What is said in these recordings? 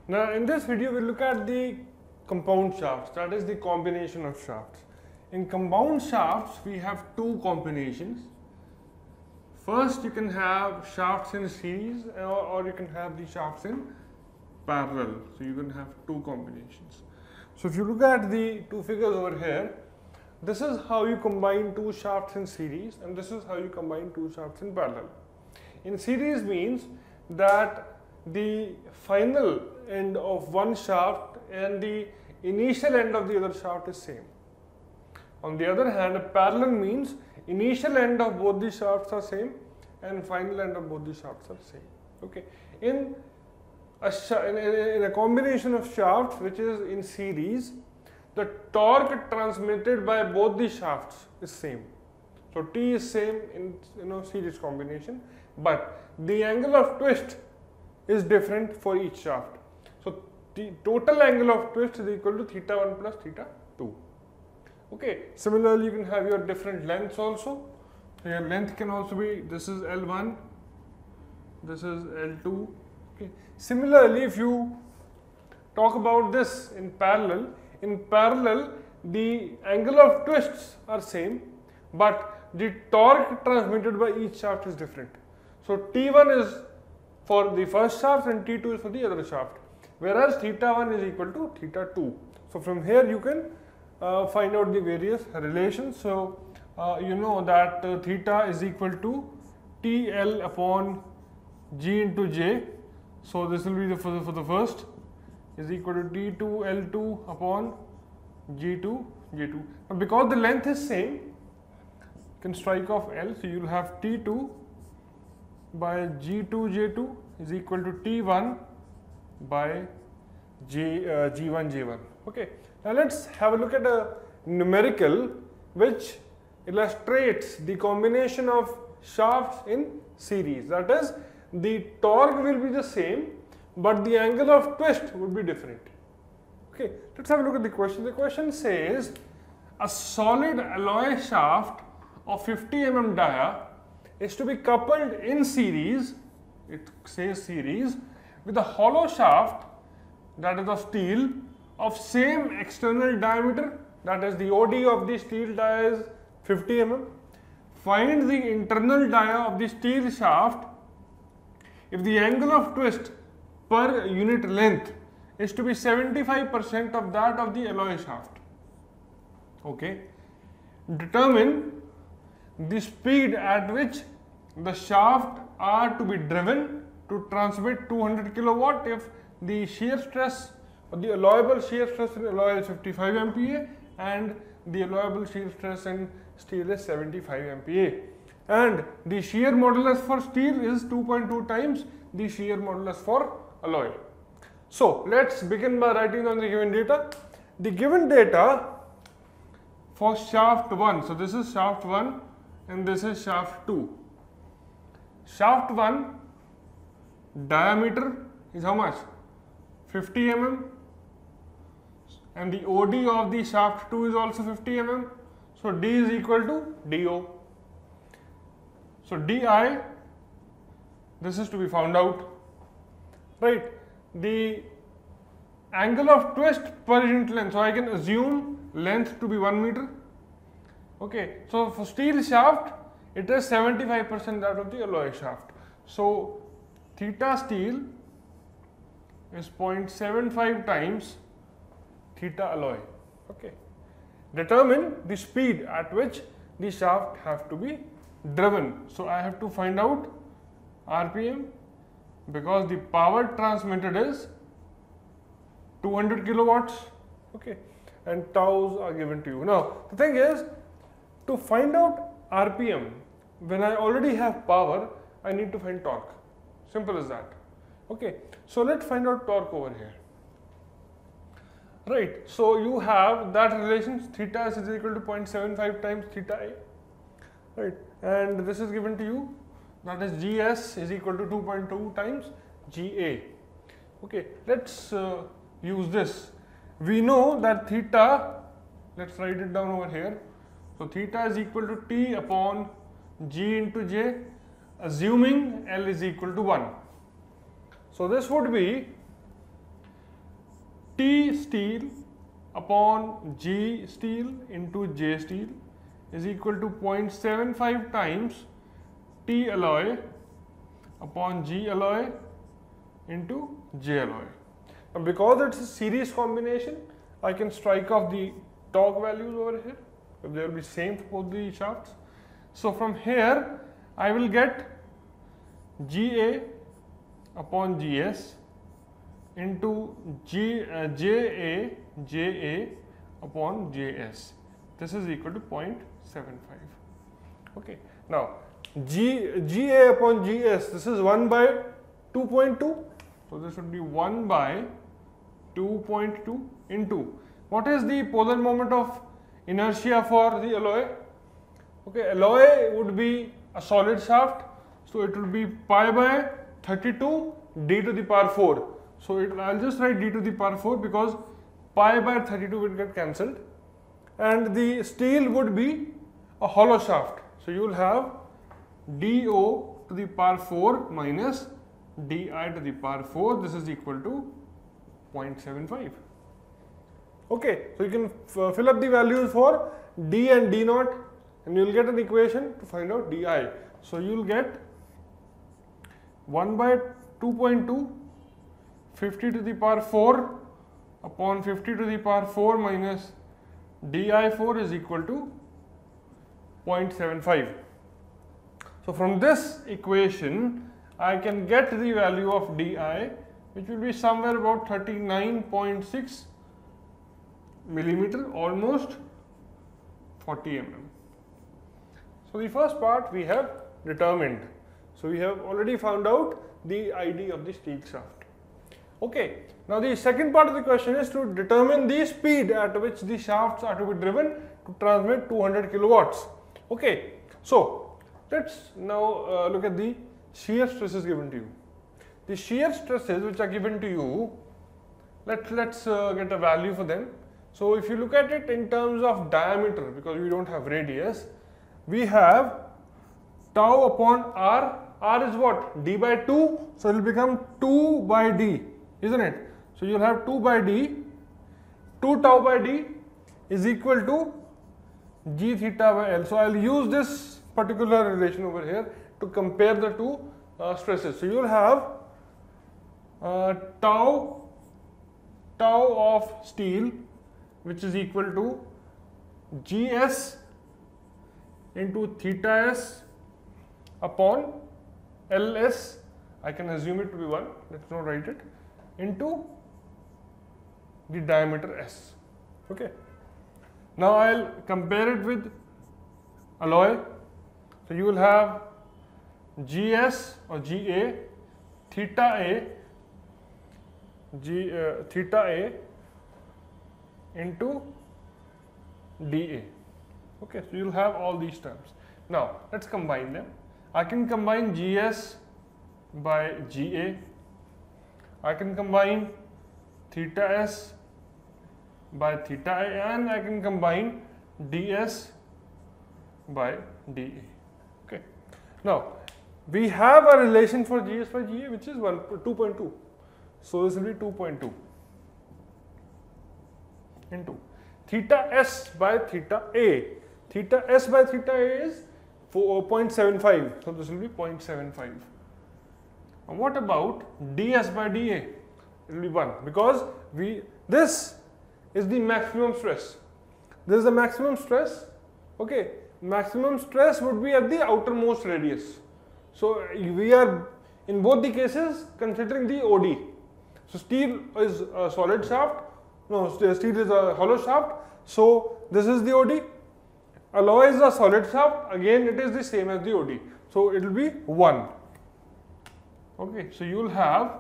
Now in this video we'll look at the compound shafts, that is the combination of shafts. In compound shafts we have two combinations. First you can have shafts in series or you can have the shafts in parallel. So you can have two combinations. So if you look at the two figures over here, this is how you combine two shafts in series and this is how you combine two shafts in parallel. In series means that the final end of one shaft and the initial end of the other shaft is same. On the other hand, a parallel means initial end of both the shafts are same and final end of both the shafts are same. Okay. In a combination of shafts which is in series, the torque transmitted by both the shafts is same. So T is same in series combination, but the angle of twist is different for each shaft. So the total angle of twist is equal to theta 1 plus theta 2. Okay. Similarly, you can have your different lengths also. So your length can also be, this is L1, this is L2. Okay. Similarly, if you talk about this in parallel the angle of twists are same, but the torque transmitted by each shaft is different. So T1 is for the first shaft and T2 is for the other shaft, whereas theta 1 is equal to theta 2. So from here you can find out the various relations. So you know that theta is equal to TL upon G into J. So this will be for the first is equal to T2 L2 upon G2 J2. Now because the length is same, you can strike off L. So you will have T2 by G2 J2 is equal to T1 by G1 J1. Okay. Now let's have a look at a numerical which illustrates the combination of shafts in series. That is, the torque will be the same, but the angle of twist would be different. Okay, let's have a look at the question. The question says a solid alloy shaft of 50 mm dia is to be coupled in series, it says series, with a hollow shaft that is of steel of same external diameter, that is the OD of the steel dia is 50 mm. Find the internal dia of the steel shaft if the angle of twist per unit length is to be 75% of that of the alloy shaft. Okay. Determine the speed at which the shaft are to be driven to transmit 200 kilowatt if the shear stress or the allowable shear stress in alloy is 55 MPa and the allowable shear stress in steel is 75 MPa, and the shear modulus for steel is 2.2 times the shear modulus for alloy. So let's begin by writing down the given data. The given data for shaft 1, so this is shaft 1 and this is shaft 2. Shaft 1 diameter is how much? 50 mm, and the OD of the shaft 2 is also 50 mm. So D is equal to DO. So DI, this is to be found out, right? The angle of twist per unit length, so I can assume length to be 1 meter. Okay, so for steel shaft it is 75% that of the alloy shaft. So theta steel is 0.75 times theta alloy. Okay. Determine the speed at which the shaft have to be driven. So I have to find out RPM because the power transmitted is 200 kilowatts. Okay, and tau's are given to you. Now the thing is, to find out RPM, when I already have power, I need to find torque. Simple as that. Okay, so let's find out torque over here. Right, so you have that relation theta is equal to 0.75 times theta A, right, and this is given to you, that is GS is equal to 2.2 times GA. Okay, let's use this. We know that theta, let's write it down over here. So theta is equal to T upon G into J, assuming L is equal to 1. So this would be T steel upon G steel into J steel is equal to 0.75 times T alloy upon G alloy into J alloy. Now, because it's a series combination, I can strike off the torque values over here. They will be same for both the shafts. So from here, I will get GA upon GS into JA upon JS. This is equal to 0.75. Okay. Now, GA upon GS, this is 1 by 2.2. So this would be 1 by 2.2 into, what is the polar moment of inertia for the alloy? Okay, alloy would be a solid shaft, so it will be pi by 32 d to the power 4. So I'll just write d to the power 4 because pi by 32 will get cancelled, and the steel would be a hollow shaft. So you will have do to the power 4 minus di to the power 4. This is equal to 0.75. Okay, so you can fill up the values for d and d naught, and you will get an equation to find out di. So you will get 1 by 2.2, 50 to the power 4 upon 50 to the power 4 minus di4 is equal to 0.75. So from this equation, I can get the value of di, which will be somewhere about 39.6 millimeter, almost 40 mm. So the first part we have determined. So we have already found out the ID of the steel shaft. Okay. Now the second part of the question is to determine the speed at which the shafts are to be driven to transmit 200 kilowatts. Okay. So let's now look at the shear stresses given to you. The shear stresses which are given to you, let's get a value for them. So if you look at it in terms of diameter, because we don't have radius, we have tau upon r. R is what? D by 2. So it will become 2 by D, isn't it? So you will have 2 by D. 2 tau by D is equal to G theta by L. So I will use this particular relation over here to compare the two stresses. So you will have tau of steel, which is equal to GS into theta S upon LS, I can assume it to be 1, let's not write it, into the diameter S. Okay. Now I'll compare it with alloy. So you will have GS or GA theta A into dA. Okay, so you'll have all these terms. Now let's combine them. I can combine GS by GA. I can combine theta S by theta A, and I can combine DS by dA. Okay. Now we have a relation for GS by GA which is 2.2. So this will be 2.2 into theta S by theta A. Theta S by theta A is 0.75. So this will be 0.75. And what about DS by dA? It will be 1 because this is the maximum stress. This is the maximum stress. Okay, maximum stress would be at the outermost radius. So we are in both the cases considering the OD. So steel is a solid shaft. No, steel is a hollow shaft. So this is the OD. Alloy is a solid shaft. Again, it is the same as the OD. So it will be 1. Okay, so you will have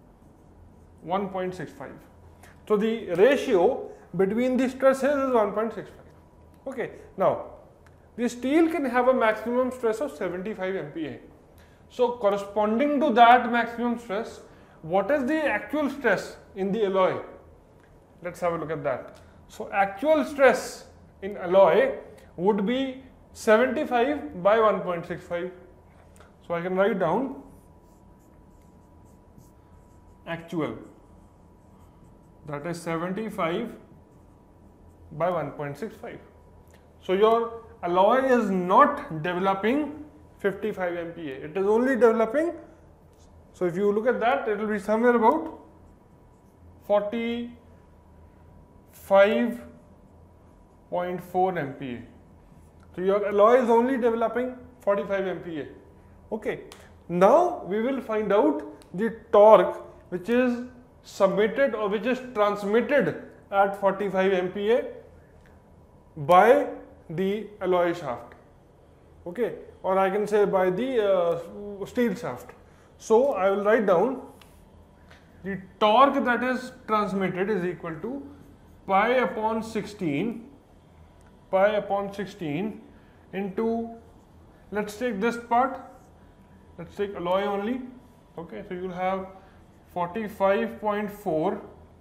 1.65. So the ratio between the stresses is 1.65. Okay, now the steel can have a maximum stress of 75 MPa. So corresponding to that maximum stress, what is the actual stress in the alloy? Let's have a look at that. So actual stress in alloy would be 75 by 1.65. So I can write down actual that is 75 by 1.65. So your alloy is not developing 55 MPa, it is only developing, so if you look at that, it will be somewhere about 45.4 MPa. So your alloy is only developing 45 MPa. Okay. Now we will find out the torque which is submitted or which is transmitted at 45 MPa by the alloy shaft. Okay, or I can say by the steel shaft. So I will write down the torque that is transmitted is equal to pi upon 16 into, let's take this part, let's take alloy only. Okay, so you will have 45.4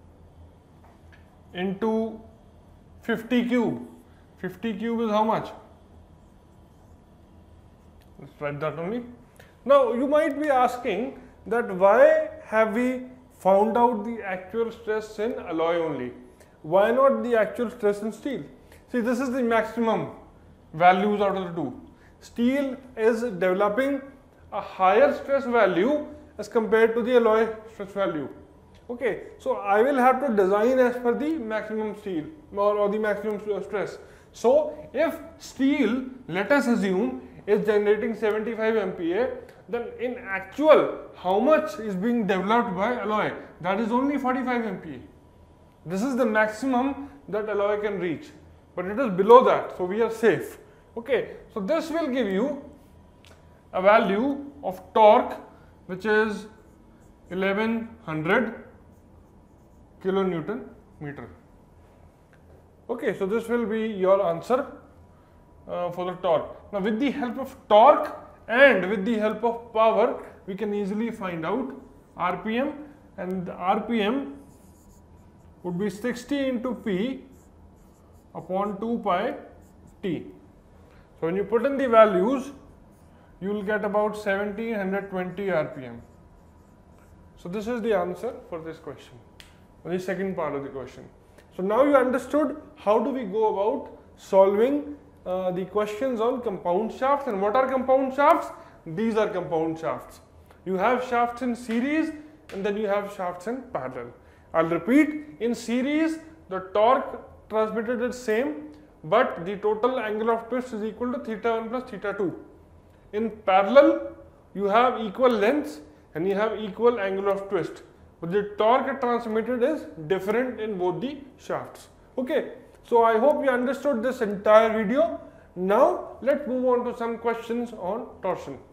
into 50 cube. 50 cube is how much? Let's write that only. Now you might be asking that why have we found out the actual stress in alloy only? Why not the actual stress in steel? See, this is the maximum values out of the two. Steel is developing a higher stress value as compared to the alloy stress value. Okay, so I will have to design as per the maximum steel or the maximum stress. So if steel, let us assume, is generating 75 MPa, then in actual, how much is being developed by alloy? That is only 45 MPa. This is the maximum that alloy can reach, but it is below that, so we are safe. Okay, so this will give you a value of torque which is 1100 kilonewton meter. Okay, so this will be your answer for the torque. Now with the help of torque and with the help of power, we can easily find out RPM, and the RPM would be 60 into P upon 2 pi T. So when you put in the values, you will get about 1720 RPM. So this is the answer for this question, for the second part of the question. So now you understood how do we go about solving the questions on compound shafts. And what are compound shafts? These are compound shafts. You have shafts in series and then you have shafts in parallel. I'll repeat, in series the torque transmitted is same, but the total angle of twist is equal to theta 1 plus theta 2. In parallel, you have equal lengths and you have equal angle of twist, but the torque transmitted is different in both the shafts. Okay, so I hope you understood this entire video. Now let's move on to some questions on torsion.